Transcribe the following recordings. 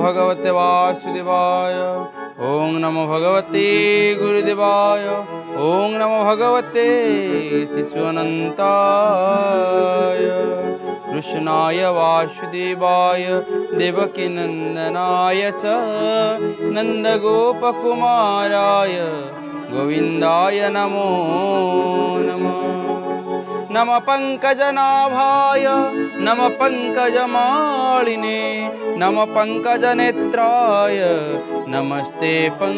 भगवते वासुदेवाय। ओम नमो भगवते गुरुदेवाय। ओम नमो भगवते शिशुअनंताय। कृष्णाय वासुदेवाय देवकी नंदनाय च नंदगोपकुमाराय गोविंदाय नमो नमः। नम पंकजनाभाय नम पंकजमालिने नम पंकजनेत्राय नमस्ते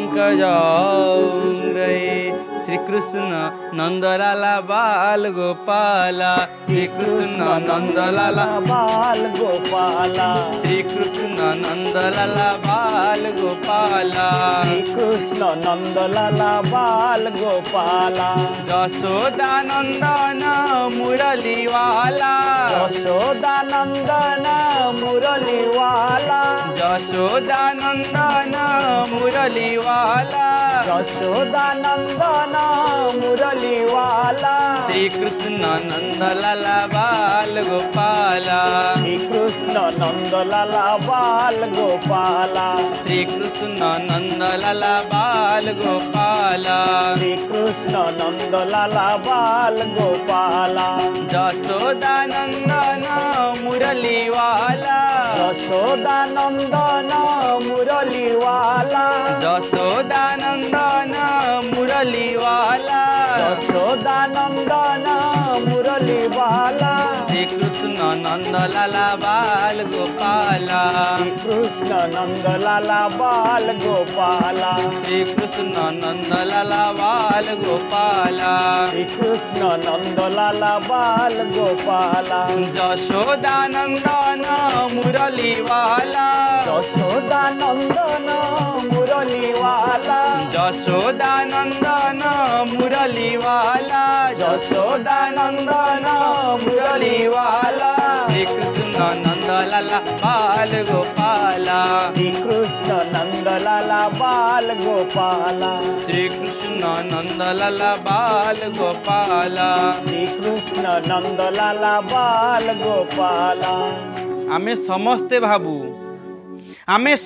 पंकजांग्रये। श्री कृष्ण नंदलाला बाल गोपाला। श्री कृष्ण नंदलाला बाल गोपाला। श्री कृष्ण नंदलाला बाल गोपाला। श्री कृष्ण नंदलाला बाल गोपाला। जशोदा नंदन मुरली वाला। यशोदा नंदन मुरली वाला। जशोदा नंदन मुरली वाला। यशोदा नंदन मुरली वाला। श्री कृष्ण नंदलाला बाल गोपाला। श्री कृष्ण नंदलाला बाल गोपाला। श्री कृष्ण नंदलाला बाल गोपाला। श्री कृष्ण नंदलाला बाल गोपाला। जशोदा नंदन मुरली वाला। यशोदा नंदन मुरली वाला। जशोदा नंदन मुरली वाला। यशोदा नंदन मुरली वाला। श्री कृष्ण नंदलाला बाल गोपाला। श्री कृष्ण नंदलाला बाल गोपाला। श्री कृष्ण नंदलाला बाल गोपाला। श्री कृष्ण नंदलाला बाल गोपाला। जशोदा नंदन मुरली वाला। यशोदा नंदन मुरली वाला। जशोदा नंदन मुरली वाला। यशोदा नंदन मुरली वाला। श्री कृष्ण नंदलाला बाल गोपाला। श्री कृष्ण नंदलाला बाल गोपाला। श्री कृष्ण नंदलाला बाल गोपाला। श्री कृष्ण नंदलाला बाल गोपाला। आमे समस्ते भाबू आमे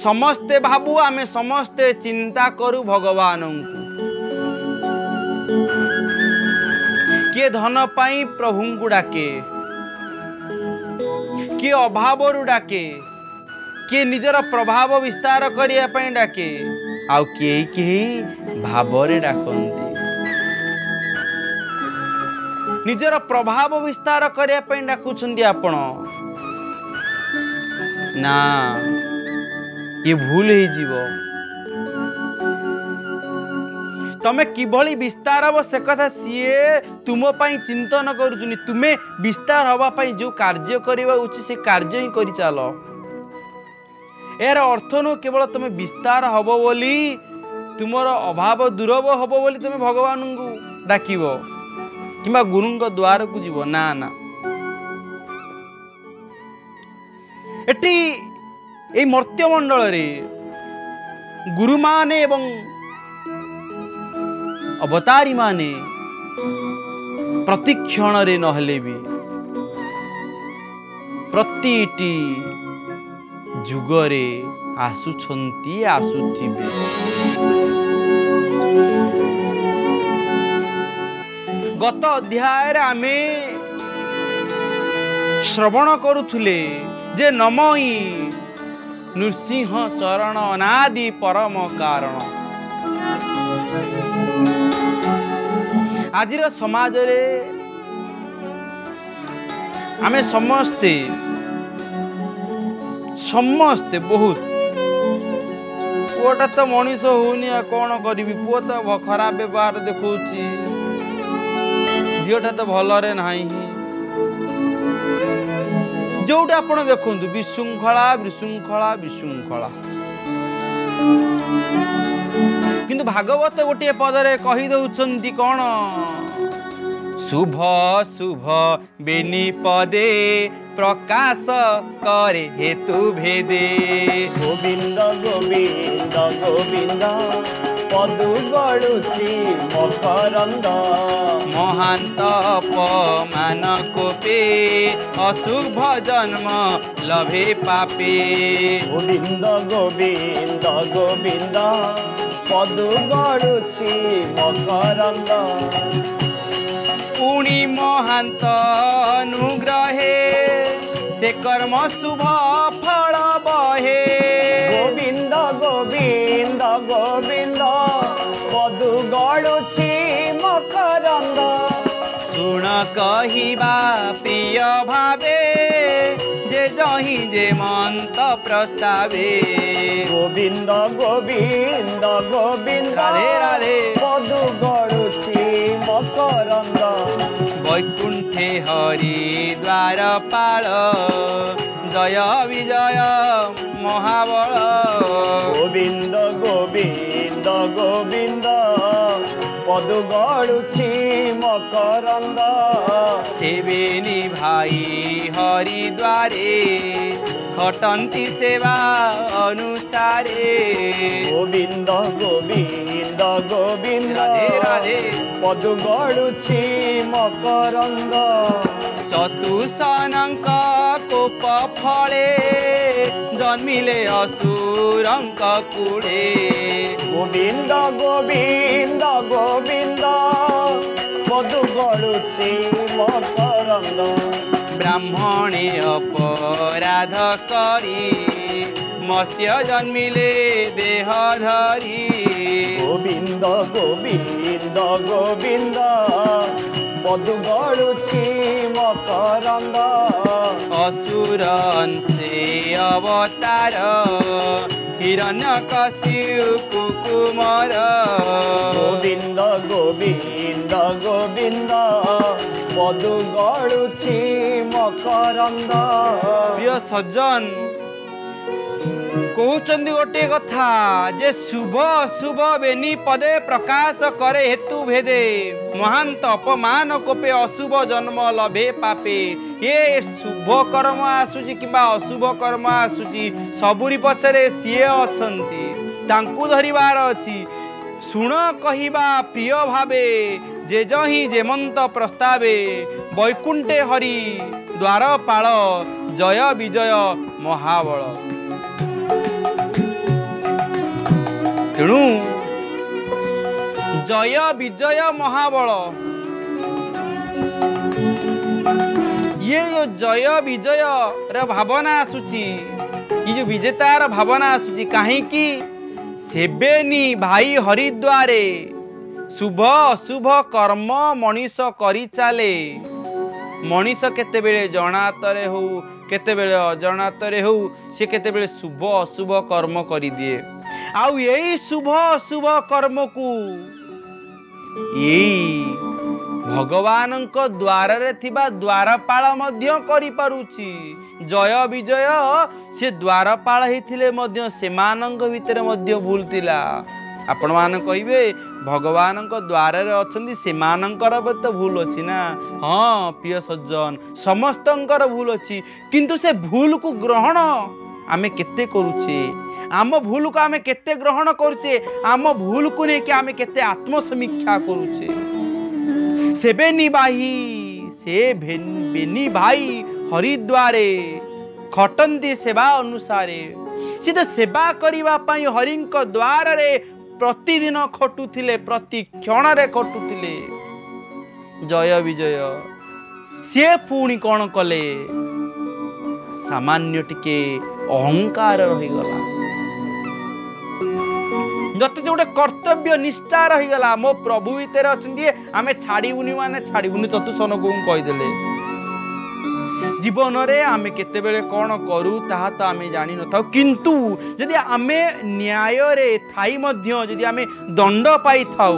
समस्ते चिंता करू भगवान को। किए धन पाई प्रभु को डाके, किए अभाव डाके, किए निजर प्रभाव विस्तार करने डाके, आउ किए भावरे डाकती। निजर प्रभाव विस्तार करने डाकुछंती आपण ना, ये भूल हो जीव। तमे किभली विस्तार हम से कथा सीए तुम चिंतन करुचुनी। तुम्हें विस्तार हवा पाई जो कार्य करवा उचित से कार्य ही करि चल। यार अर्थ नु केवल तुम्हें विस्तार हब बोली तुमर अभाव दूरब हब बोली तुम्हें भगवान को डाकिब किंबा गुरु द्वार को जीव ना ना। एटी ए मर्त्यमंडल रे गुरु माने एवं अवतारी माने प्रतिक्षण रे नहले भी प्रतिटी जुगरे आसुछंती आसुथिबे। गत अध्याय रे आमे श्रवण करुथुले जे नमई नृसिंह चरण अनादि परम कारण। आजिर समाज रे आमे समस्ते बहुत पुओटा तो मनीष होनी कौन करी। पुओ तो खराब व्यवहार देखा झीटा तो भलरे नहीं। जोटा आप देखु विशृंखला विशृंखला विशृंखला किंतु भागवत गोटे पदरे कही दौरान कौन शुभ शुभ बेनी पदे प्रकाश करे हेतु भेदे। गोविंद गोविंद गोविंद पदु गड़ुची मकरंद महांत अपमान कोपे अशुभ जन्म लभे पापे गोविंद गोविंद गोविंद पदु गड़ुछि मकरंद पुणी महांत अनुग्रहे से कर्म शुभ फल बहे गोविंद गोविंद गोविंद पदु गड़ुछि मकरंद शुण कहिबा प्रिय भावे जे जही जे मंत प्रस्तावे गोविंद गोविंद गोविंद राधे राधे पदु गड़ुछि मकरंद वैकुंठे हरि द्वार पाल जय विजय महाबल गोविंद गोविंद गोविंद पदु गड़ुछि मकरंद सेवेनी भाई हरिद्वारे खटंती सेवा अनुसारे गोविंद गोविंद गोविंद राधे राधे पदु गड़ुछि मकरंद चतुसनंक कोप फले जन्मिले असुरंक कूड़े गोविंद गोविंद गोविंद पदु गड़ुछि मकरंद ब्राह्मणे अपराध करी मत्स्य जन्मिले देह धरी गोविंद गोविंद गोविंद पदु गड़ुछि मकरंद असुर अंशे अवतार हिरण्यकशिपु कुमार गोविंद गोविंद गोविंद पदु गड़ुछि मकरंद प्रिय सज्जन कहउचंदी गोटे कथा जे शुभ शुभ बेनी पदे प्रकाश करे हेतु भेदे महांत अपमान कोपे अशुभ जन्म लभे पापे ये शुभ कर्म आसुची किबा अशुभ कर्म आसुची सबुरी पछरे सिए अछंती तांकु धरिबार अछि शुण कहिबा प्रिय भावे जे जही जेमंत प्रस्तावे वैकुंठे हरि द्वारपाल जय विजय महाबल तेणु जय विजय महाबल ये जो जय विजय र भावना आसुची ये जो विजेतार भावना आसुची काहे कि सेबेनी भाई हरिद्वारे शुभ अशुभ कर्म मनीष करी चाले मनीष केतेबेले जनातरे हो केतेबेले अजनातरे हो से केतेबेले शुभ अशुभ कर्म करी दिए आउ यही शुभ अशुभ कर्म को यही भगवान द्वार रे थिबा द्वारपाल मध्य करि पारुची जय विजय से द्वारपाल हिथिले मध्य सेमानंग भितरे मध्य भूल थिला आपण मान कहिबे भगवान द्वार रे अछंदी सेमानंकर तो भूल अछि ना हाँ प्रिय सज्जन समस्तंकर भूल अछि किंतु से भूल को ग्रहण आमे केते करूछे आम भूल को आमे केते ग्रहण करूछे आम भूल को ने कि आमे केते आत्मसमीक्षा करूछे सेबेनी भाई से बेनी भाई हरिद्वारे खटंती सेवा अनुसारे सी तो सेवा करिवा पई हरिंक द्वार रे प्रतिदिन खटुथिले प्रति क्षण रे खटुथिले जय विजय से पुणी कौन कले सामान्य टिके अहंकार रही गला जते गोटे कर्तव्य निष्ठा रही गला मो प्रभु भीतर अछंती आमे छाड़ीबुनी माने छाड़ीबुनी चतुसन को कहिदेले जीवन रे आमे केते बेले कौन करू ताहा तो आमे जानि न थाउ किंतु यदि आमे न्याय रे थाई मध्य यदि आमे दंड पाई थाउ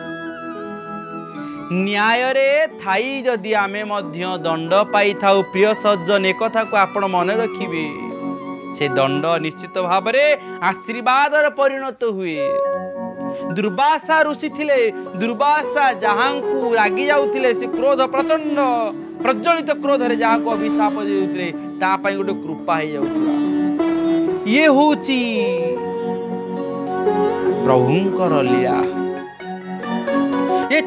न्याय रे थाई यदि आमे मध्य दंड पाई थाउ प्रिय सज्जन एक कथा को आपण मन रखिबे से दंड निश्चित भाव रे आशीर्वाद परिणत हुए दुर्वासा ऋषि थिले दुर्वासा जहांकु रागी जाउथिले से क्रोध प्रचंड प्रज्वलित क्रोध रे जहांकु अभिशाप देउथिले ता पई गोटे कृपा हे जाउथिला ये होची प्रभुंकर लीला ये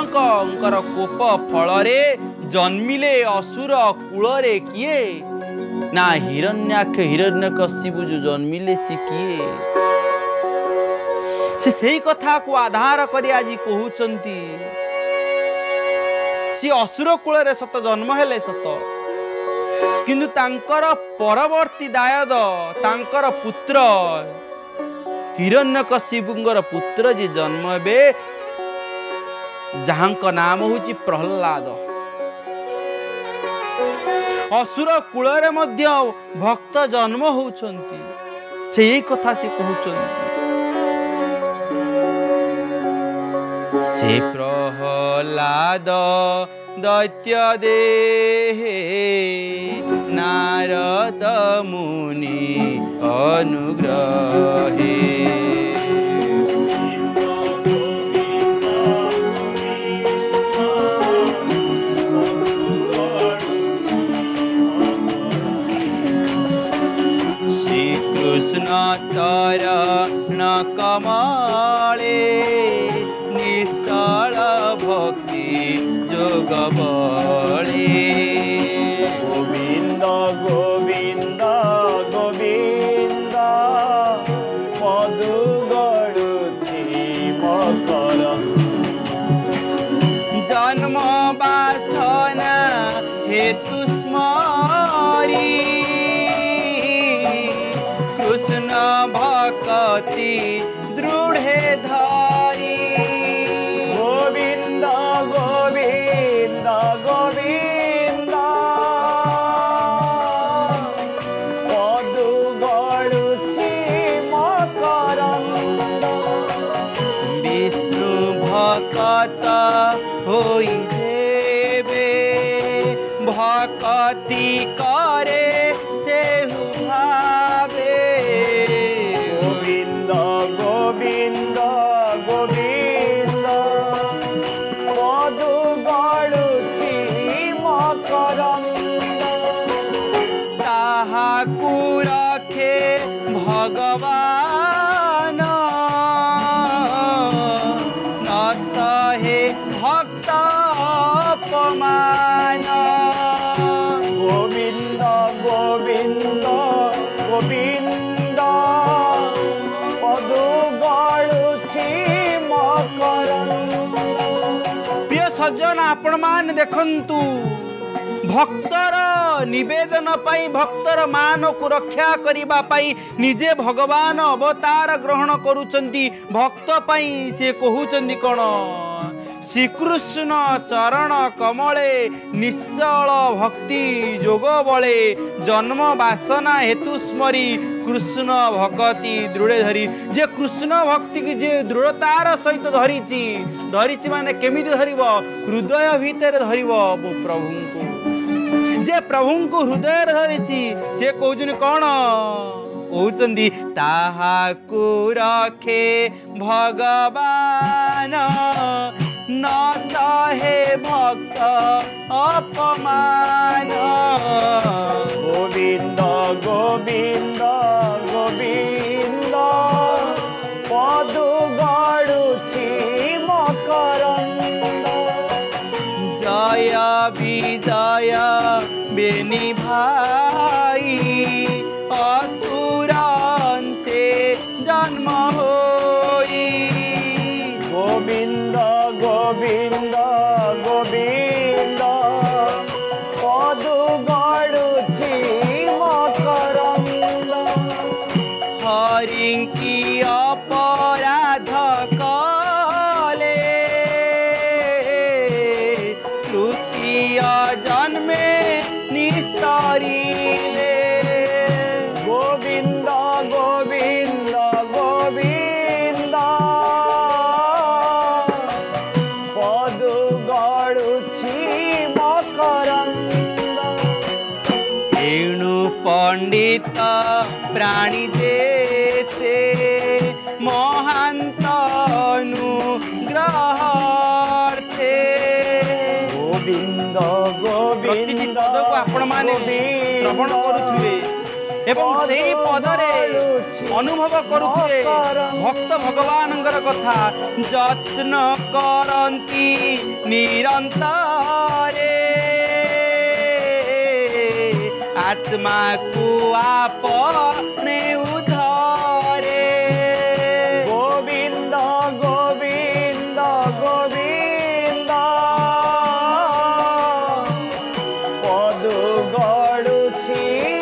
चतुसनकर कोप फल रे जन्मिले असुर कूल रे किए ना हिरण्याक्ष हिरण्यकशिपु जो जन्मिले सी किए से सही कथा को आधार करी आज कहउचंती सी असुर कूल सत जन्म हेले सत किंतु तांकर परवर्ती दायद तांकर पुत्र हिरण्यकशिपुंकर पुत्र जे जन्म हेबे जहां नाम हूँ प्रहलाद असुर कूल मध्य भक्त जन्म होउछंती से यही कथा से कहउछंती से प्रहलाद दैत्य देहे नारद मुनि अनुग्रहे चरण कमले निश्चल भक्ति जोग बले गोविंद गोविंद गोविंद मधु गड़ुछि मकर जन्म वासना हेतु स्मरी कृष्ण भक्ति दृढ़े धारी गोविंद गोविंद गोविंद मधु गड़ुछि मकरंद विष्णु भक्त होई देवे भक्ति करे से भावे गोविंद गोविंद गोविंद मधु गड़ुछि मकरंद ताहाकु रखे भगवान न सहे भक्त अपमान गोविंद गोविंद गोविंद मधु गड़ुछि मकरंद प्रिय सज्जन आपण मान देखंतु भक्तर निवेदन पाई भक्तर मान को रक्षा करिबा पाई निजे भगवान अवतार ग्रहण करूचंती भक्त पाई से कहूचंती कोन श्रीकृष्ण चरण कमले निश्चल भक्ति जोग बले जन्म वासना हेतु स्मरी कृष्ण भक्ति दृढ़ धरी जे कृष्ण भक्ति की जे दृढ़तार सहित धरिची माने केमिति धरिब हृदय भितर धरिब प्रभु को जे प्रभु को हृदय धरिची से कहउछन कोन कहउचंदी ताहाकु रखे भगवान न सहे भक्त अपमान गोविंद गोविंद गोविंद मधु गड़ुछि मकरंद जय विजय बेनी भाई असुरन से जन्म होई गोविंद गोविंद गोविंद मधु गड़ुछि मकरंद हरिंकी अपराध कले तृतीय जन्मे निस्तरिले गोविंद गोविंद गोविंद मधु गड़ुछि मकरंद एणु पंडित प्राणी जेते महान्तनु ग्रहार्थे गोविंद प्रतिटी गोविंद पद को आपण माने श्रवण करुथिबे एवं सेही पदरे अनुभव करुथिबे भक्त भगवानंकर कथा जत्न करंती निरंतरे आत्मा को आपने उधरे। गोविंद गोविंद गोविंद पदु गड़ुछि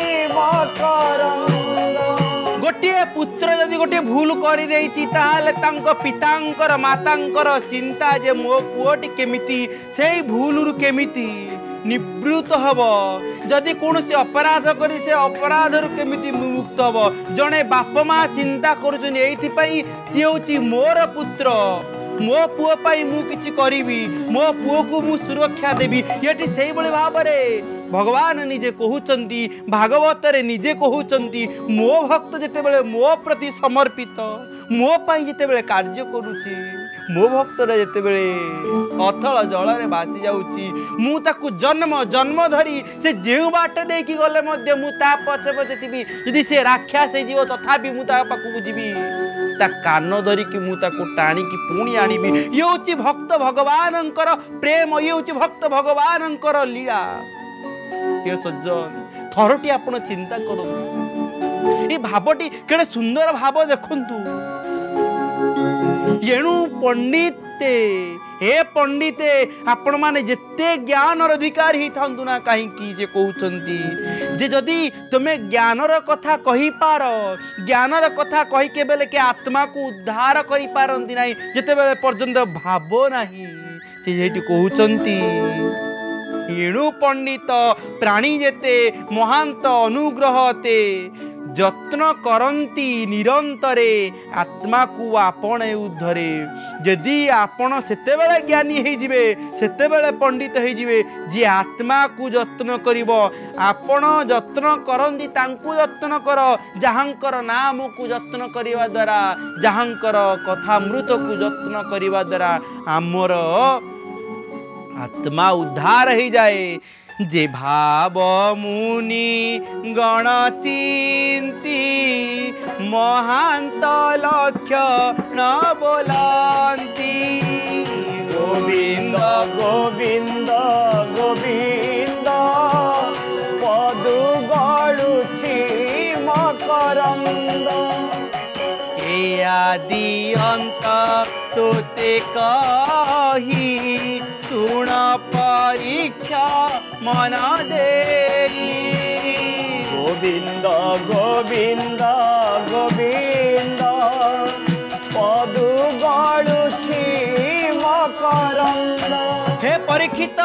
मकरंद। गोटे पुत्र यदि गोटे भूल कर पितांकर मातांकर चिंता जे मो पुओटी केमिति से भूल केमिति निवृत्त हब। जदि कौन से अपराध करी से अपराध केमिति मुक्त हब। जड़े बाप माँ चिंता करुछन एइथिपई सी होची मोर पुत्र, मो पुओ पाई मु किछि करिवि, मो पुओ को मु सुरक्षा देबी। येटी सेही बळे भाबरे भगवान निजे कहउचंती, भागवत रे निजे कहउचंती, मो भक्त जेतेबेले मो प्रति समर्पित, मो पाई जेतेबेले कार्य करूची, मो भक्त रे जेतेबेले अथल जल रे बासी जाउची, मु ताकू जन्म जन्म धरी से जेउ बाट देकी गले मध्य मु ता पछे पछे थिबी। यदि से राक्षस हे जीव तथापि मु ता पाकू जीवी, ता कान धरी कि मु ताकू टाणी कि पुणी आनिबी। ये होची भक्त भगवानंकर प्रेम, ये होची भक्त भगवानंकर लीला। हे सज्जन थरटी आपण चिंता करू, ये भावटी केड़े सुंदर भाव देखंतु। येणु पंडिते हे पंडिते आपण माने जेते ज्ञानर अधिकारी ही थांतु ना कहीं जे कहउचंती जे जदि तुमे ज्ञानर कथा कहि पार, ज्ञानर कथा कहि के बेले के आत्मा को उद्धार करि पारंती नाही, जेते बेले पर्यंत भावो नाही। से हेटी कहउचंती एणु पंडित प्राणी जेते महांत अनुग्रह ते जत्न करंती निरंतरे आत्मा को आपण उद्धरे। यदि आपण सेते बेले ज्ञानी हे जिवे, सेते बेले पंडित हे जिवे जे आत्मा को जत्न करिवो। आपण जत्न करंती तांकु जत्न कर, जहांकर नाम को जत्न करिवा द्वारा, जहांकर कथामृत को जत्न करिवा द्वारा आमर आत्मा उद्धार हो जाए। जे भाव मुनि गण चिंती महांत लक्ष्य न बोलती। गोविंद गोविंद गोविंद पदु गड़ुछि मकरंद। ए आदि अंत तोते कही सुण परीक्षा मन देई। गोविंद गोविंद गोविंद पदु गड़ुछि मकरंद। हे परीक्षित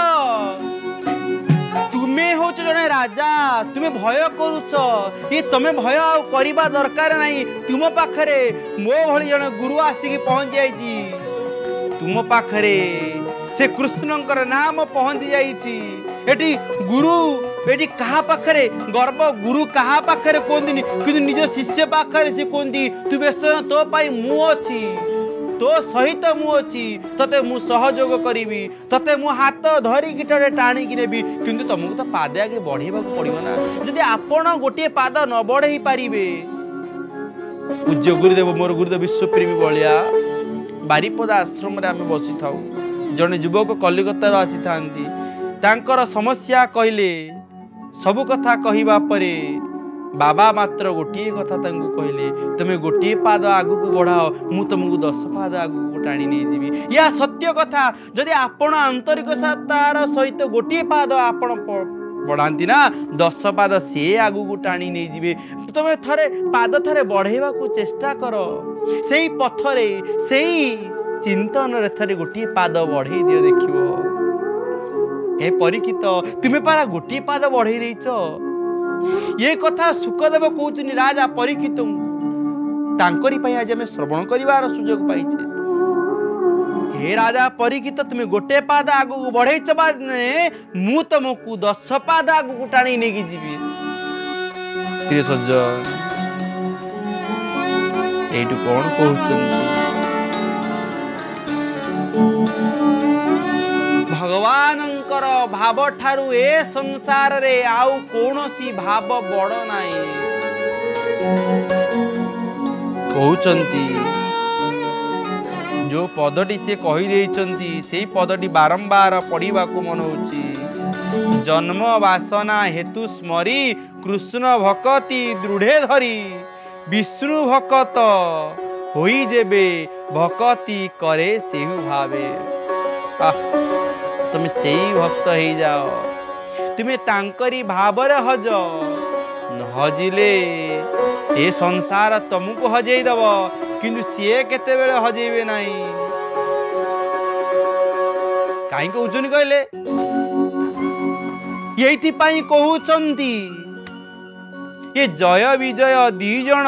तुम्हें हो जड़े राजा, तुम्हें भय करुच, ये तुम्हें भय करवा दरकार नहीं। तुम पाखरे मो भली जड़े गुरु आसिक पहुंच जाइए, तुम पाखरे से कृष्णंकर नाम पहुंची जाइए। एटी गुरु एटी कहा पाखरे गर्व, गुरु कहा पाखरे कहती कि निज शिष्य पाखरे से कहती तू व्यस्त न, तो पाई मु अच्छी, तो सहित मु अच्छी, तते मु सहयोग करी, तते मु हाथ धरी गिटारे टाणी कि नेबी। किंतु तुमको तो पादे आगे बढ़ेबा पड़िबो ना। जदि आपण गोटे पाद न बढ़ई पारिबे, पूज्य गुरुदेव मोर गुरुदेव विश्वप्रेमी बलिया बारिपद आश्रम रे आमे बसी थाउ। जने युवक कलिकतार आसी थांती, तांकर समस्या कहले सबु कथा कहिबा परे बाबा मात्र गोटे कथा तांको कहले, तुमे गोटे पाद आगु को बढ़ाओ, मु तुमको 10 पाद आगु को टाणी नहीं जीवी। या सत्य कथा। जदि आपण आंतरिकतार सहित गोटे पाद आपण बढ़ाती ना, 10 पाद से आगु को टाणी नहीं जीवे। तुमे थरे पाद थरे बढ़ेबा को चेष्टा कर, सेही पथरे सेही चिंतन रे थरे गोटे पाद बढ़े दियो देखिवो। हे परीक्षित तुम्हें पारा गोटे पाद बढ़े देछ। ये कथा सुखदेव कहउचनी राजा परीक्षित तांकरी पई आज हमें श्रवण करिवार सुयोग पाइछे। हे राजा परीक्षित तुम्हें गोटे पाद आगु को बढ़ेछ बाने मु तुमको 10 पाद आगु को टाणी नेकी जीवी। प्रिय सज्जन सेठु कोन कहउचन भगवानंकर भाव ठारू ए संसार रे आउ कौनसी भाव बड़ नाई। कहउचंती जो पदटी से कही देइचंती सेही पदटी बारंबार पढ़िबा को मन होची। जन्म वासना हेतु स्मरी कृष्ण भक्ति दृढ़े धरी विष्णु भक्त होई जेबे भक्ति करे सेहु भावे। तुम से भक्त हो जाओ, तुम्हें तांकरी भावरे हज न हजिले ए संसार तुमको हजेई दब, किंतु सीए केते बेले हजेबे नहीं। कहीं कहउछन कहले यही कहउछंती ये जय विजय दी जण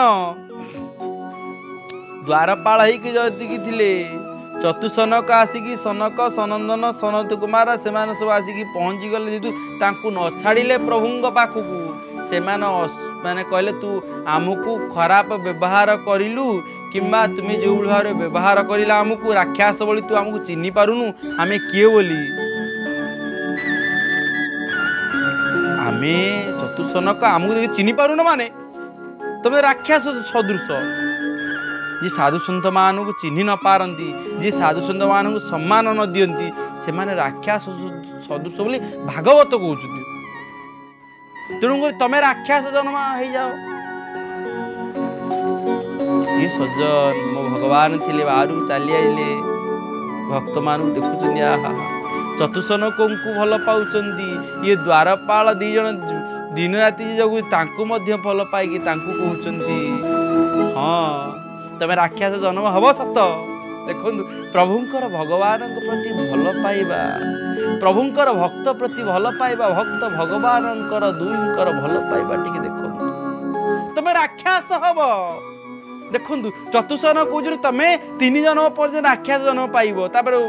द्वारपाल होती थिले। चतुसनक आसिकी सनक सनंदन सनत कुमार से सब आसिकी पहुँची गले, जेतु तांकु न छाड़िले प्रभुंग पाखकू से माने कहले तू आमको खराब व्यवहार करिलु किंबा तुम्हें जो भाव व्यवहार करिला आमको राक्षस बोली तू आमको चिन्ह पारुनु, आमे किए बोली। आमे चतुसनक आमको देखि चिन्ह पारुन माने तुम राक्षस सदृश। जी साधु सन्त मान को चिन्ह न पारती, जी साधु सन्त मान को सम्मान न दियंती, से माने राक्षस सदृश बोली भागवत कहते। तेणुक तमें राक्षस जन्म हो जाओ। ये सज्जन मो भगवान थिले बाहर चली आइले, भक्त मान देखुं चतुसनक को भल पाँच। ये द्वारपाल दी जन दिन राति जगू भल पाई कहते हाँ तमें राक्षस जन्म हम सत। देखु प्रभुंकर भगवान प्रति भल पाइबा, प्रभुंकर भक्त प्रति भल पाइबा, भक्त भगवानंकर दुईंकर भल पाइबा टिके देखु तमें राक्षस हम। देखु चतुसन कौन तमें 3 जन्म पर्यटन राक्षस जन्म पाइब,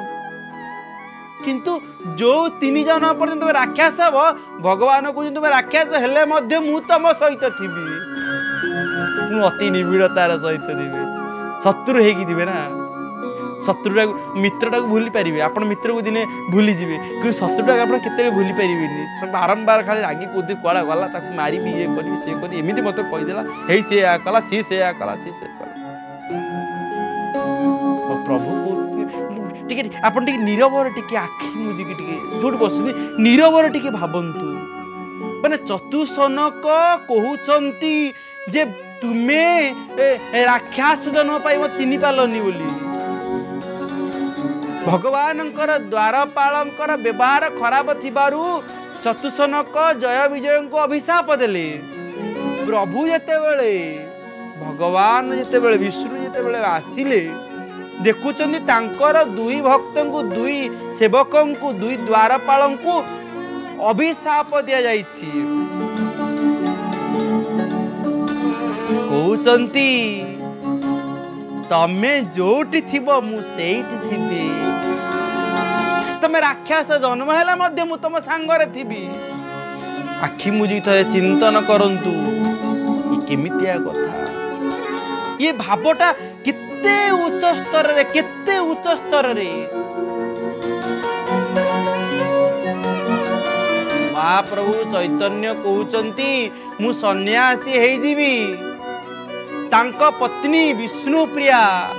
किंतु जो 3 जन्म पर्यटन तुम राक्षस हम भगवान कौन तुम राक्षस हेले मध्य मु तुम सहित थी, अति निबिड़तार सहित थी। शत्रु होगी ना, शत्रुटा मित्रटा को भूली पारे, आप मित्र को दिने भूली जी कि शत्रुटा आप केते भूली पारे। बारंबार खाली रागी कौद कड़ा गला मारि ये करी से करी एमती मत कहीदेला हे सी कला सी से कला सी से कला। प्रभु टिके आपन टिके नीरवर टिके आखि मुझिकी टिके जोट बस नीरवर टिके भाबंतु माने चतुसनक कहउचंती जे तुम्हें राक्षस जन्म पाइब चिन्ह पालनी बोली। भगवानंकर द्वारपालंकर व्यवहार खराब थिबारु चतुसनक जय विजय को अभिशाप देले। प्रभु जेतेबेले भगवान जेतेबेले विष्णु जेतेबेले आसिले देखुचंदी तांकर दुई भक्तों को दुई सेवकों को दुई द्वारपालों को अभिशाप दिया जाइछि। कहउचंती तमे जोटी थिबो मु सेठी थिबी, तमे राक्षस जन्म हेला मध्य मु तम सांगरे थिबी। आखि मुझी थे चिंतन करंतु केमितिया कथा। ये भावटा केते उच्च स्तर रे, केते उच्च स्तर रे। महाप्रभु चैतन्य कहउचंती मु सन्यासी हेई जीवी। तांको पत्नी विष्णु प्रिया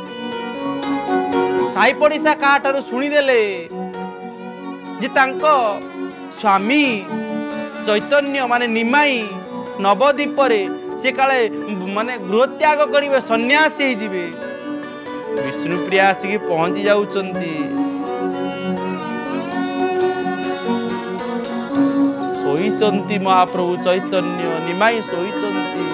साई पड़िशा काठारु शुणीदेले जे तांको स्वामी चैतन्य माने निमाई नवद्वीप से काले माने गृहत्याग करिवे सन्यासी हे जिवे। विष्णु प्रिया आसिक पहुंची जाउचंती। सोईचंती महाप्रभु चैतन्य निमाई सोईचंती।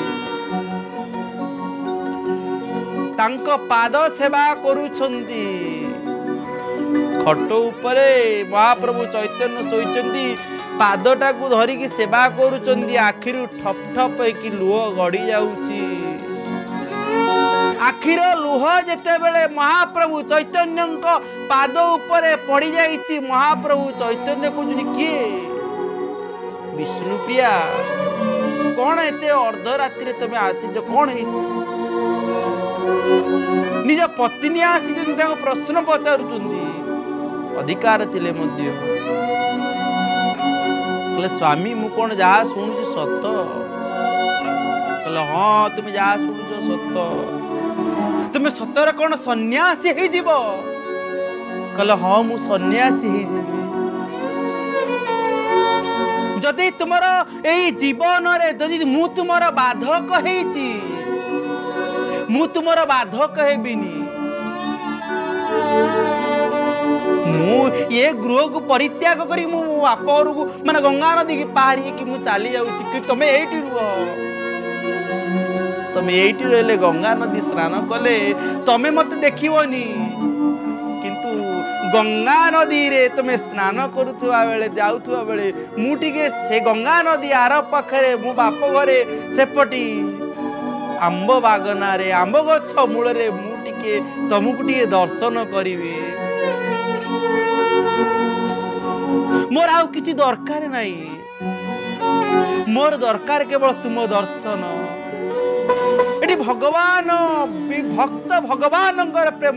तांको पाद सेवा करुछंती। खट उपरे महाप्रभु चैतन्य सोईचंती, पादटा को धरिकी सेवा करुछंती। आखिरु ठप ठप होइकी लुह गड़ी जाउची। आखिर लुह जेतेबेले महाप्रभु चैतन्य पाद उपरे पड़ी जाइछि, महाप्रभु चैतन्य कहउछनी किए विष्णु प्रिया कौन एते अर्धरात्रि तुम आसीच कौन है? निज पत्नी आसी प्रश्न पचारुचंदी अधिकार थिले मध्य कहले स्वामी मु कौन जहाँ शुणुची सत? कहले हाँ तुम जहाँ शुणुच सत। तुम सतर कौन सन्यासी हो जीव? कहले हाँ मु सन्यासी हो जीवी। जदि तुमर एई जीवन रे जदि मु तुमर बाधक हेची मु तुमर बाधक हेबिनी मु ये गृह को परित्याग करी मु बाप घर को माने गंगा नदी की पहाड़ी कि मु चली जाउची कि तमे एठी रुह तमे एठी रहले गंगा नदी स्नान कले तमे मते देखिबोनी किंतु गंगा नदी रे तमे स्नान करुवा बेले जाउथुवा बेले मु टिके से गंगा नदी आर पाखरे मु बाप घरे सेपटी आंब बागना रे आंब गछ मूल रे मु टिके तुमको टिके दर्शन करिवे मोर आउ किछि दरकार नाही मोर दरकार केवल तुम दर्शन एटी भगवान भक्त भगवान प्रेम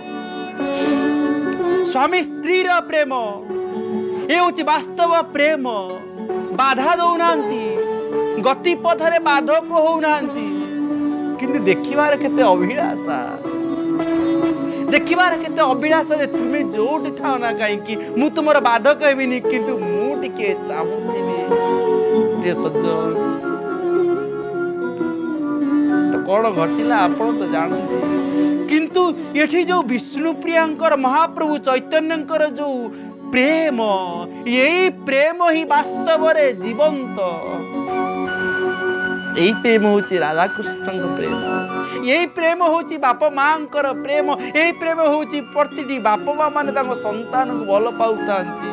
स्वामी स्त्री प्रेम ये हूँ वास्तव प्रेम बाधा दौना गति पथरे बाधक होना कि देखिबार केते अभिलाषा देखिबार केते अभिलाषा जे तुमे जोट थाओ ना कहीं मु तुमर बाधक हेबिनी किंतु मु टिके चाहूथिबी रे सज्जन कौन घटिला आपण तो जानते किंतु ये जो विष्णु प्रियांकर महाप्रभु चैतन्यंकर जो प्रेम यही प्रेम ही वास्तव रे जीवंत यही प्रेम होची राधा कृष्ण प्रेम यही प्रेम होची बाप मांकर प्रेम यही प्रेम होची प्रतिटी बाप माँ माने तांको संतान को भल पाउतांती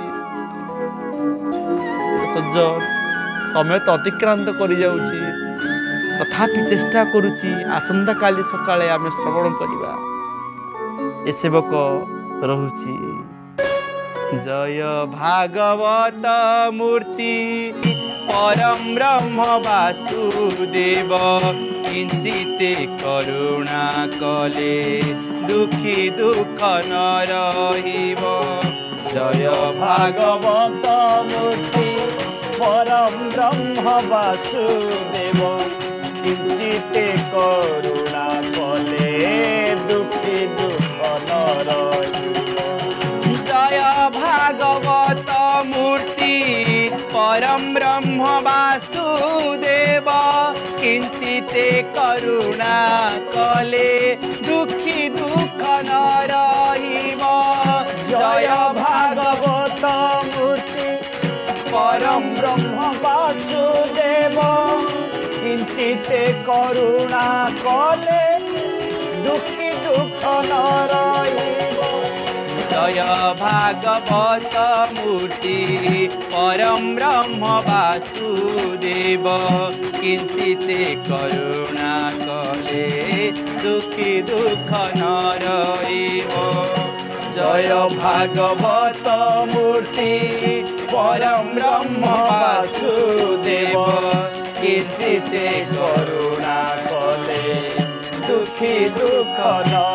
सज्जन समय तो अतिक्रांत करि जाउची तथापि चेष्टा करुची आसंता काली सकाळे आमे श्रवण करिबा ए सेवक रहुची जय भागवत मूर्ति परम ब्रह्म वासुदेव किंचिते करुणा कले दुखी दुख न रहिब जय भागवत मूर्ति परम ब्रह्म वासुदेव किंचिते करुणा कले दुखी दुख न रहिब जय भागवत मूर्ति परम ब्रह्म वासुदेव किंचिते करुणा कले दुखी दुख न रहिब जय भागवत मूर्ति परम ब्रह्म वासुदेव किंचिते करुणा कले दुखी दुख न रहिब जय भागवत मूर्ति परम ब्रह्म वासुदेव किंचिते करुणा कले दुखी दुख न रहिब जय भागवत मूर्ति परम ब्रह्म वासुदेव किंचिते करुणा कले दुखी दुख न